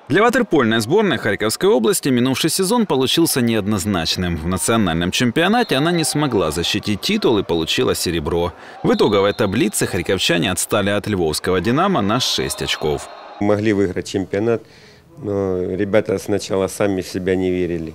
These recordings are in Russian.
Для ватерпольной сборной Харьковской области минувший сезон получился неоднозначным. В национальном чемпионате она не смогла защитить титул и получила серебро. В итоговой таблице харьковчане отстали от львовского «Динамо» на 6 очков. Могли выиграть чемпионат, но ребята сначала сами в себя не верили.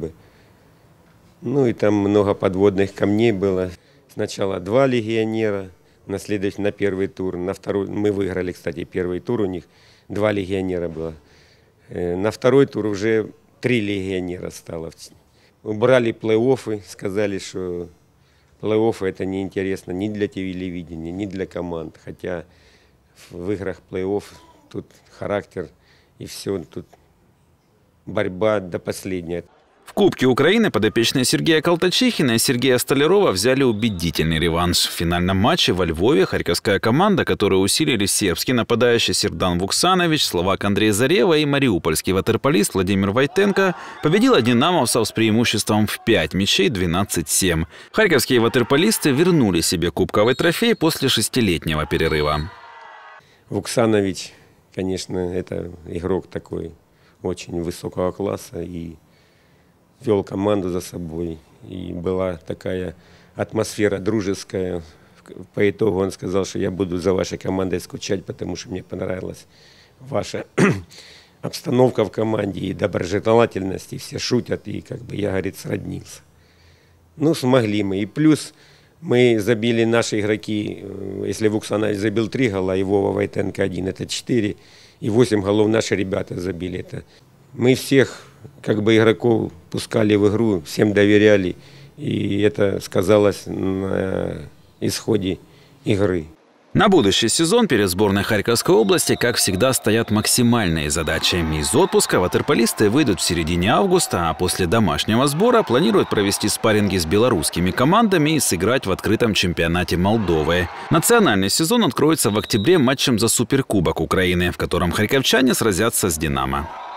Ну и там много подводных камней было. Сначала 2 легионера, на первый тур. На второй мы выиграли, кстати, первый тур у них. 2 легионера было. На второй тур уже 3 легионера стало. Убрали плей-оффы, сказали, что плей-оффы это неинтересно ни для телевидения, ни для команд. Хотя в играх плей-офф тут характер и все, тут борьба до последнего. В Кубке Украины подопечные Сергея Колтачихина и Сергея Столярова взяли убедительный реванш. В финальном матче во Львове харьковская команда, которую усилили сербский нападающий Сердан Вуксанович, словак Андрей Зарева и мариупольский ватерполист Владимир Войтенко, победила динамовцев с преимуществом в 5 мячей 12-7. Харьковские ватерполисты вернули себе кубковый трофей после 6-летнего перерыва. Вуксанович, конечно, это игрок такой очень высокого класса и вел команду за собой. И была такая атмосфера дружеская. По итогу он сказал, что я буду за вашей командой скучать, потому что мне понравилась ваша обстановка в команде и доброжелательность, и все шутят, и я, говорит, сроднился. Ну, смогли мы. И плюс мы забили наши игроки, если Вуксанович забил 3 гола, и Вова Войтенко 1, это 4, и 8 голов наши ребята забили. Это мы всех игроков пускали в игру, всем доверяли, и это сказалось на исходе игры. На будущий сезон перед сборной Харьковской области, как всегда, стоят максимальные задачи. Из отпуска ватерполисты выйдут в середине августа, а после домашнего сбора планируют провести спарринги с белорусскими командами и сыграть в открытом чемпионате Молдовы. Национальный сезон откроется в октябре матчем за Суперкубок Украины, в котором харьковчане сразятся с «Динамо».